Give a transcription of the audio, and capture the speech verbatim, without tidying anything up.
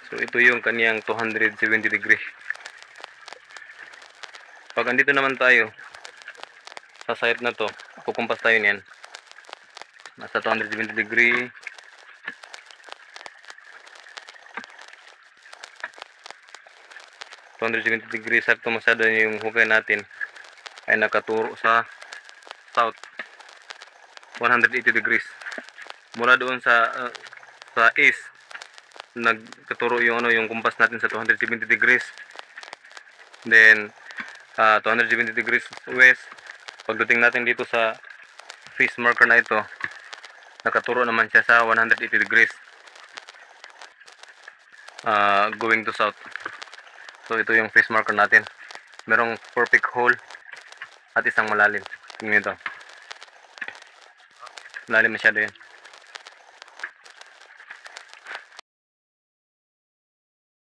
So ito yung kaniyang two hundred seventy degree. Pag andito naman tayo sa site na to, kukumpas tayo niyan. Nasa two hundred seventy degree. two hundred seventy degree, sakto masyado yung hukay natin ay nakaturo sa south one hundred eighty degrees. Mula doon sa uh, sa east nagkaturo yung ano yung kumpas natin sa two hundred seventy degrees. Then uh, two hundred seventy degrees west. Pagdating natin dito sa face marker na ito, nakaturo naman siya sa one hundred eighty degrees uh, going to south. So ito yung face marker natin. Merong perfect hole at isang malalim. Tingnan nyo ito. Malalim masyado yan.